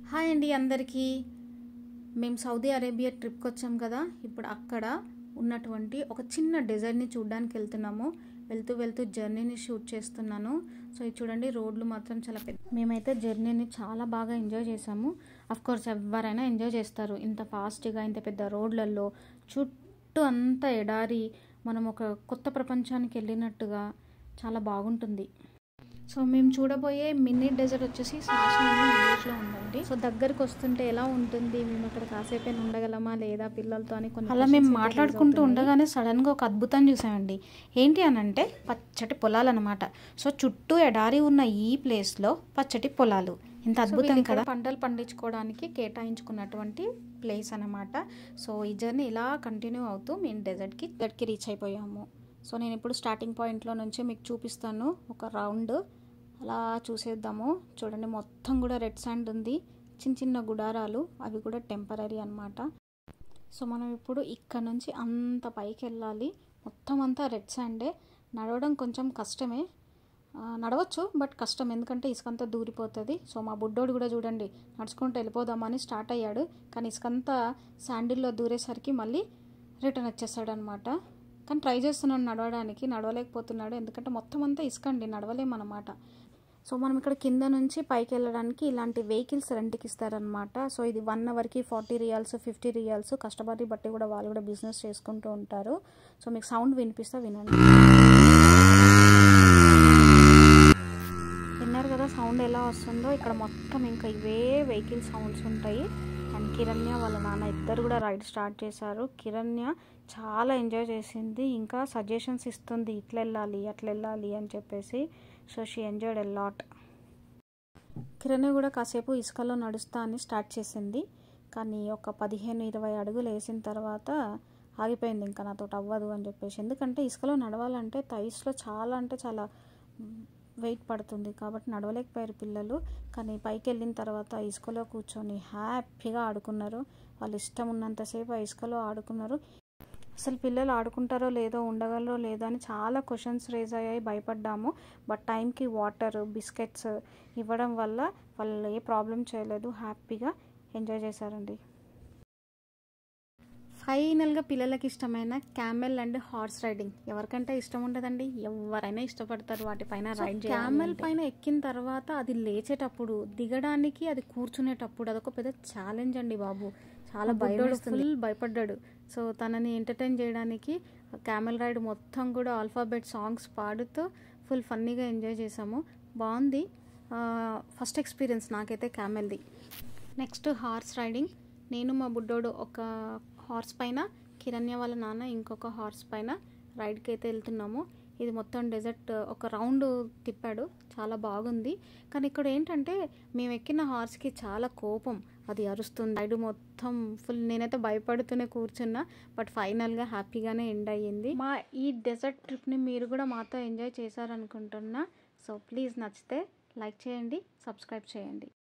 Hi అండి అందరికీ. మేము సౌదీ అరేబియా ట్రిప్కి వచ్చాం కదా. ఇప్పుడు అక్కడ ఉన్నటువంటి ఒక చిన్న డెజర్ట్ని చూడడానికి వెళ్తున్నాము. వెళ్తూ జర్నీని షూట్ చేస్తున్నాను. సో ఇది చూడండి, రోడ్లు మాత్రం చాలా పెద్ద. మేమైతే జర్నీని చాలా బాగా ఎంజాయ్ చేసాము. అఫ్కోర్స్ ఎవరైనా ఎంజాయ్ చేస్తారు. ఇంత ఫాస్ట్గా ఇంత పెద్ద రోడ్లలో చుట్టూ అంతా ఎడారి, మనం ఒక కొత్త ప్రపంచానికి వెళ్ళినట్టుగా చాలా బాగుంటుంది. సో మేము చూడబోయే మినీ డెజర్ట్ వచ్చేసి సాషా అనే విలేజ్లో ఉందండి. సో దగ్గరికి వస్తుంటే ఎలా ఉంటుంది, మేము అక్కడ కాసేపు ఉండగలమా లేదా పిల్లలతో అని కొన్ని అలా మేము మాట్లాడుకుంటూ ఉండగానే సడన్గా ఒక అద్భుతం చూసామండి. ఏంటి అని అంటే పచ్చటి పొలాలు అనమాట. సో చుట్టూ ఎడారి ఉన్న ఈ ప్లేస్లో పచ్చటి పొలాలు, ఇంత అద్భుతం కదా. పంటలు పండించుకోవడానికి కేటాయించుకున్నటువంటి ప్లేస్ అనమాట. సో ఈ జర్నీ ఇలా కంటిన్యూ అవుతూ మేము డెజర్ట్కి రీచ్ అయిపోయాము. సో నేను ఇప్పుడు స్టార్టింగ్ పాయింట్లో నుంచి మీకు చూపిస్తాను. ఒక రౌండ్ అలా చూసేద్దాము. చూడండి, మొత్తం కూడా రెడ్ శాండ్ ఉంది. చిన్న గుడారాలు, అవి కూడా టెంపరీ అనమాట. సో మనం ఇప్పుడు ఇక్కడ నుంచి అంత పైకి వెళ్ళాలి. మొత్తం అంతా రెడ్ శాండే. నడవడం కొంచెం కష్టమే, నడవచ్చు బట్ కష్టం, ఎందుకంటే ఇసుకంతా దూరిపోతుంది. సో మా బుడ్డోడు కూడా చూడండి, నడుచుకుంటూ వెళ్ళిపోదామని స్టార్ట్ అయ్యాడు. కానీ ఇసుకంతా శాండిల్లో దూరేసరికి మళ్ళీ రిటర్న్ వచ్చేసాడు అనమాట. కానీ ట్రై చేస్తున్నాడు నడవడానికి, నడవలేకపోతున్నాడు, ఎందుకంటే మొత్తం అంతా ఇసుకండి, నడవలేమన్నమాట. సో మనం ఇక్కడ కింద నుంచి పైకి వెళ్ళడానికి ఇలాంటి వెహికల్స్ రెంట్కి ఇస్తారనమాట. సో ఇది 1 అవర్కి 40 రియాల్స్ 50 రియాల్స్, కష్టపడి బట్టి కూడా వాళ్ళు కూడా బిజినెస్ చేసుకుంటూ ఉంటారు. సో మీకు సౌండ్ వినిపిస్తా, వినండి. విన్నారు కదా సౌండ్ ఎలా వస్తుందో. ఇక్కడ మొత్తం ఇంకా ఇవే వెహికల్ సౌండ్స్ ఉంటాయి. అండ్ కిరణ్య వాళ్ళ నాన్న ఇద్దరు కూడా రైడ్ స్టార్ట్ చేశారు. కిరణ్య చాలా ఎంజాయ్ చేసింది, ఇంకా సజెషన్స్ ఇస్తుంది, ఇట్లా వెళ్ళాలి అట్లా వెళ్ళాలి అని చెప్పేసి. So she enjoyed a lot. Kiranya కూడా కాసేపు ఇసుకలో నడుస్తా అని స్టార్ట్ చేసింది. కానీ ఒక 15-20 అడుగులు వేసిన తర్వాత ఆగిపోయింది. ఇంకా నాతో అవ్వదు అని చెప్పేసి, ఎందుకంటే ఇసుకలో నడవాలంటే థైస్లో చాలా అంటే చాలా వెయిట్ పడుతుంది కాబట్టి నడవలేకపోయారు పిల్లలు. కానీ పైకి వెళ్ళిన తర్వాత ఇసుకలో కూర్చొని హ్యాపీగా ఆడుకున్నారు. వాళ్ళు ఇష్టం ఉన్నంతసేపు ఆ ఇసుకలో ఆడుకున్నారు. అసలు పిల్లలు ఆడుకుంటారో లేదో, ఉండగలరో లేదో అని చాలా క్వశ్చన్స్ రేజ్ అయ్యాయి, భయపడ్డాము. బట్ టైంకి వాటర్, బిస్కెట్స్ ఇవ్వడం వల్ల వాళ్ళు ఏ ప్రాబ్లం చేయలేదు, హ్యాపీగా ఎంజాయ్ చేశారండి. ఫైనల్గా పిల్లలకి ఇష్టమైన క్యామెల్ అండ్ హార్స్ రైడింగ్ ఎవరికంటే ఇష్టం ఉండదండి, ఎవరైనా ఇష్టపడతారు వాటిపైన రైడ్. క్యామెల్ పైన ఎక్కిన తర్వాత అది లేచేటప్పుడు, దిగడానికి, అది కూర్చునేటప్పుడు అదొక పెద్ద ఛాలెంజ్ అండి బాబు. చాలా ఫుల్ భయపడ్డాడు. సో తనని ఎంటర్టైన్ చేయడానికి క్యామెల్ రైడ్ మొత్తం కూడా ఆల్ఫాబెట్ సాంగ్స్ పాడుతూ ఫుల్ ఫన్నీగా ఎంజాయ్ చేసాము. బాగుంది, ఫస్ట్ ఎక్స్పీరియన్స్ నాకైతే క్యామెల్ది. Next horse riding. నేను మా బుడ్డోడు ఒక హార్స్ పైన, కిరణ్య వాళ్ళ నాన్న ఇంకొక హార్స్ పైన రైడ్కి అయితే వెళ్తున్నాము. ఇది మొత్తం డెజర్ట్ ఒక రౌండ్ తిప్పాడు, చాలా బాగుంది. కానీ ఇక్కడ ఏంటంటే మేము ఎక్కిన హార్స్కి చాలా కోపం, అది అరుస్తుంది. రైడ్ మొత్తం ఫుల్, నేనైతే భయపడుతూనే కూర్చున్నా. బట్ ఫైనల్గా హ్యాపీగానే ఎండ్ అయ్యింది. మా ఈ డెజర్ట్ ట్రిప్ని మీరు కూడా మాతో ఎంజాయ్ చేశారనుకుంటున్నా. సో ప్లీజ్ నచ్చితే లైక్ చేయండి, సబ్స్క్రైబ్ చేయండి.